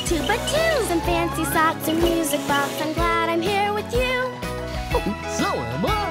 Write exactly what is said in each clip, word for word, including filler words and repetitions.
tuba tunes and fancy socks and music box. I'm glad I'm here with you. So am I.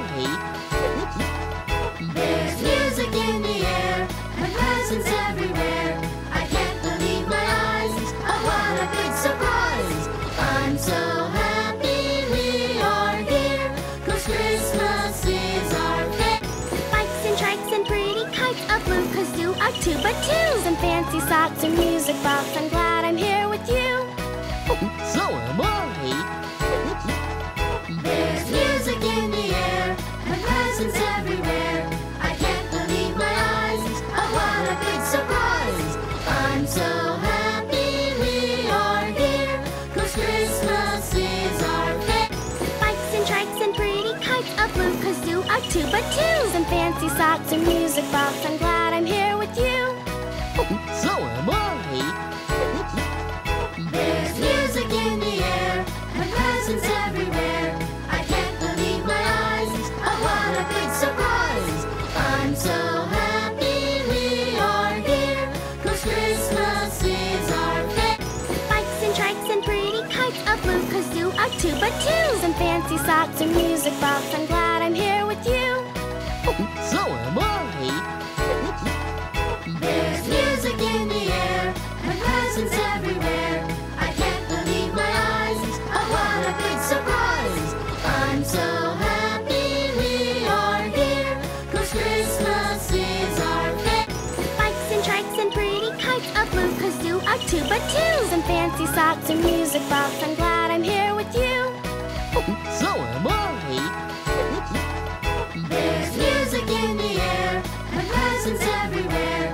There's music in the air and presents everywhere. I can't believe my eyes. Oh, what a big surprise! I'm so happy we are here, 'cause Christmas is our day. Bikes and trikes and pretty kites, a blue kazoo, a tuba tunes and fancy socks and music box. I'm glad I'm here with you. So am I. There's music in the air and presents everywhere. I can't believe my eyes. Oh, what a big surprise! I'm so happy we are here, 'cause Christmas is our day. Bikes and trikes and pretty kites, a blue kazoo, a tuba tunes and fancy socks and music box. I'm glad I'm here with you. So am I. There's music in the air and presents everywhere. I can't believe my eyes. Oh, what a big surprise! I'm so happy we are here, 'cause Christmas is our day. Bikes and trikes and pretty kites, a blue kazoo, a tuba tunes and fancy socks and music box. I'm glad I'm here with you. So am I. There's music in the air and presents everywhere. I can't believe my eyes. Oh, what a big surprise! I'm so happy we are here, 'cause Christmas is our day. Bikes and trikes and pretty kites, a blue kazoo, a tuba tunes and fancy socks and music box. I'm glad I'm here with you. So am I. There's music in the air and presents everywhere.